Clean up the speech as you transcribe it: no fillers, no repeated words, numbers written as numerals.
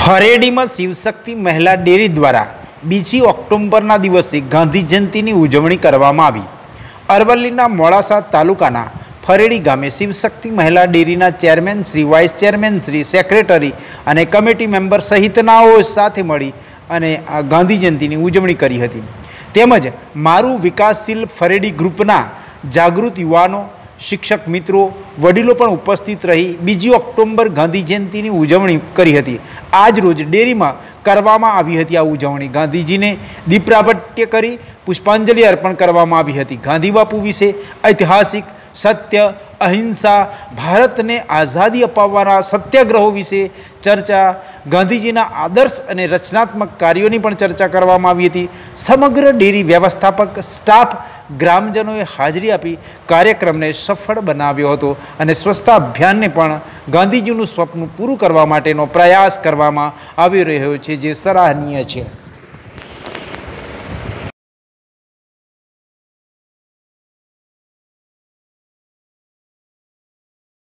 खरेडी में शिवशक्ति महिला डेरी द्वारा 2 ऑक्टोबरना दिवसे गांधी जयंतीनी उजवणी करवामां आवी। अरवल्लीना मोड़ासा तालुकाना फरेडी गामे शिवशक्ति महिला डेरीना chairman Shri, vice chairman Shri, secretary अने कमिटी मेम्बर सहितनाओ साथे मळी अने गांधी जयंतीनी उजवणी करी हती। तेमज मारू विकासशील फरेडी ग्रुपना जागृत युवानो, शिक्षक मित्रों, वडीलों पण उपस्थित रही 2 ऑक्टोबर गांधी जयंतीनी उजवणी करी हती। आज रोज डेरी में करवामां आवी हती आ उजवणी। गांधीजी ने दीप प्रागट्य करी पुष्पांजलि अर्पण करवामां आवी हती। गांधी बापू विषे ऐतिहासिक सत्य, अहिंसा, भारत ने आज़ादी अपाववाना सत्याग्रहों विषे चर्चा, गांधीजीना आदर्श अने रचनात्मक कार्योनी पण चर्चा करवामां आवी हती। समग्र डेरी व्यवस्थापक, स्टाफ, ग्रामजनोए हाजरी आपी कार्यक्रम ने सफल बनाव्यो हतो अने स्वच्छता अभियान ने पण गांधीजीनुं स्वप्न पूरुं करवा माटेनो प्रयास करवामां आवी रह्यो छे, जे सराहनीय छे।